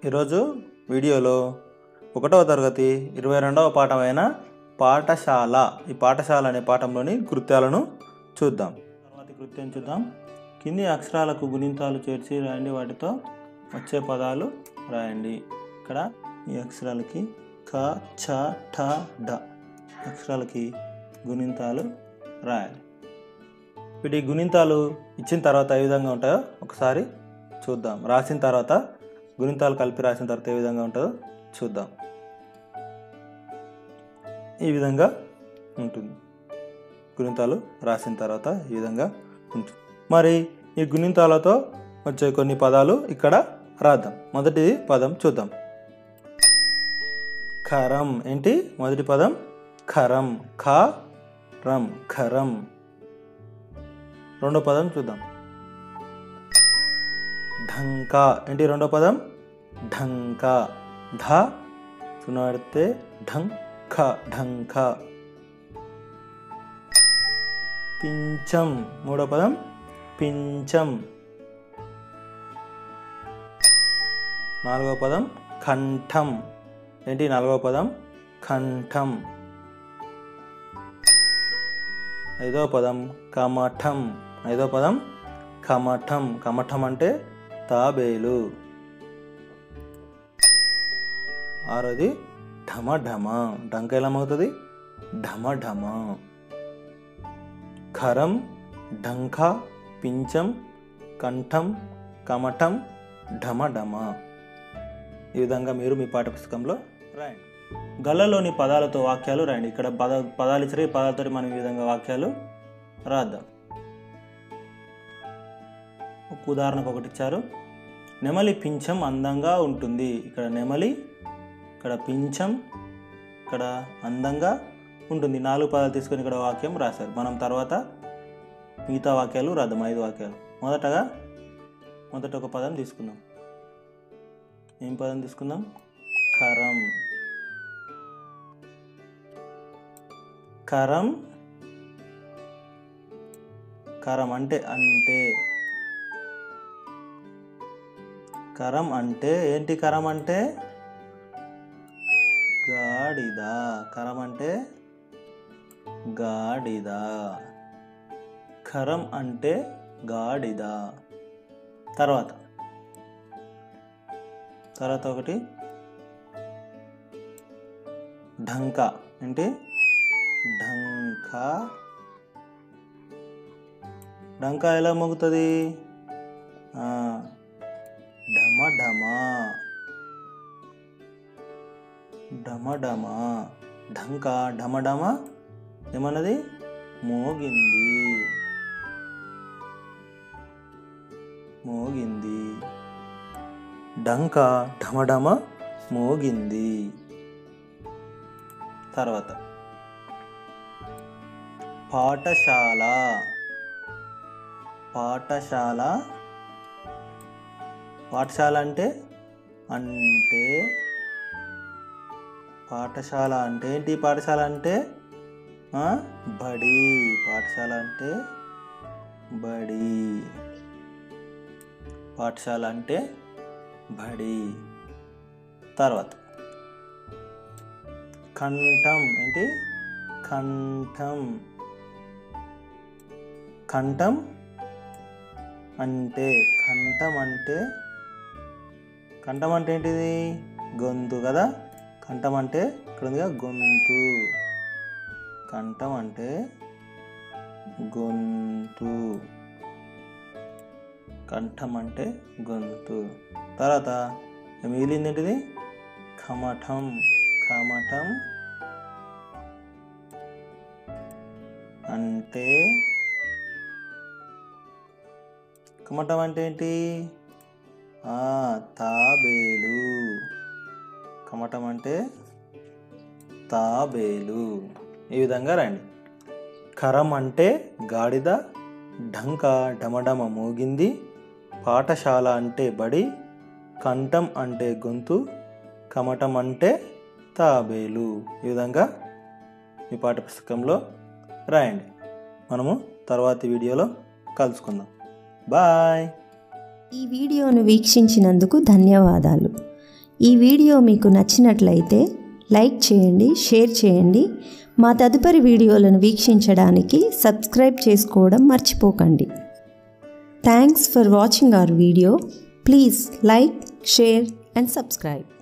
ఈరోజు వీడియోలో 1వ తరగతి 22వ పాఠమైన పాఠశాల ఈ పాఠశాల అనే పాఠంలోని కృత్యాలను చూద్దాం. తర్వాతి కృత్యం చూద్దాం. కింది అక్షరాలకు గుణింతాలు చేర్చి రాయండి, వాటితో వచ్చే పదాలు రాయండి. ఇక్కడ ఈ అక్షరాలకి క చ ఠ డ అక్షరాలకి గుణింతాలు రాయాలి. వీటి గుణింతాలు ఇచ్చిన తర్వాత ఏ విధంగా ఉంటాయో ఒకసారి చూద్దాం. రాసిన తర్వాత గుణింతాలు కలిపి రాసిన తర్వాత ఏ విధంగా ఉంటుందో చూద్దాం. ఈ విధంగా ఉంటుంది. గుణింతాలు రాసిన తర్వాత ఈ విధంగా ఉంటుంది. మరి ఈ గుణింతాలతో వచ్చే కొన్ని పదాలు ఇక్కడ రాద్దాం. మొదటి పదం చూద్దాం. ఖరం. ఏంటి మొదటి పదం? ఖరం. ఖరం ఖరం. రెండో పదం చూద్దాం. ఢంకా. ఏంటి రెండో పదం? ఢంకా. ధ సునడితే ఢంక ఢంక. పించం. మూడో పదం పించం. నాలుగో పదం కంఠం. ఏంటి నాలుగో పదం? కంఠం. ఐదో పదం కమఠం. ఐదో పదం కమఠం. కమఠం అంటే తాబేలు. ఆరోది ఢమ ఢమ. ఢంక ఎలా అవుతుంది? ఢమ ఢమ. ఖరం, ఢంక, పించం, కంఠం, కమఠం, ఢమ ఢమ. ఈ విధంగా మీరు మీ పాఠ్యపుస్తకంలో రాయండి. గళ్ళలోని పదాలతో వాక్యాలు రాయండి. ఇక్కడ పదాలు ఇచ్చారు. ఈ పదాలతో మనం ఈ విధంగా వాక్యాలు రాద్దాం. ఒక ఉదాహరణకు ఒకటి ఇచ్చారు. నెమలి పించం అందంగా ఉంటుంది. ఇక్కడ నెమలి, ఇక్కడ పించం, ఇక్కడ అందంగా ఉంటుంది. 4 పదాలు తీసుకొని ఇక్కడ వాక్యం రాశారు. మనం తర్వాత మిగతా వాక్యాలు రాద్దాం. 5 వాక్యాలు. మొదట ఒక పదం తీసుకుందాం. ఏం పదం తీసుకుందాం? ఖరం. ఖరం. ఖరం అంటే ఖరం అంటే ఏంటి? ఖరం అంటే గాడిద. ఖరం అంటే గాడిద. ఖరం అంటే గాడిద. తర్వాత ఒకటి ఢంక. ఏంటి? ఢంక. ఢంక ఎలా మోగుతుంది? ఢమ ఢమ. ఢమ ఢమ. ఢంక ఢమ ఢమ ఏమన్నది? మోగింది. మోగింది. ఢంక ఢమ ఢమ మోగింది. తర్వాత పాఠశాల. పాఠశాల. పాఠశాల అంటే పాఠశాల అంటే ఏంటి? పాఠశాల అంటే బడి. పాఠశాల అంటే బడి. పాఠశాల అంటే బడి. తర్వాత కంఠం. ఏంటి? కంఠం. కంఠం అంటే కంఠం అంటే ఏంటిది? గొంతు కదా. కంఠం అంటే ఇక్కడ ఉందిగా గొంతు. కంఠం అంటే గొంతు. కంఠం అంటే గొంతు. తర్వాత మిగిలింది ఏంటిది? కమఠం. కమఠం అంటే కమఠం అంటే ఏంటి? తాబేలు. కమఠం అంటే తాబేలు. ఈ విధంగా రండి. ఖరం అంటే గాడిద. ఢంక ఢమఢమ మోగింది. పాఠశాల అంటే బడి. కంఠం అంటే గొంతు. కమఠం అంటే తాబేలు. ఈ విధంగా మీ పాఠ్యపుస్తకంలో రాయండి. మనము తర్వాతి వీడియోలో కలుసుకుందాం. బాయ్. ఈ వీడియోను వీక్షించినందుకు ధన్యవాదాలు. ఈ వీడియో మీకు నచ్చినట్లయితే లైక్ చేయండి, షేర్ చేయండి. మా తదుపరి వీడియోలను వీక్షించడానికి సబ్స్క్రైబ్ చేసుకోవడం మర్చిపోకండి. Thanks for watching our video. Please like, share and subscribe.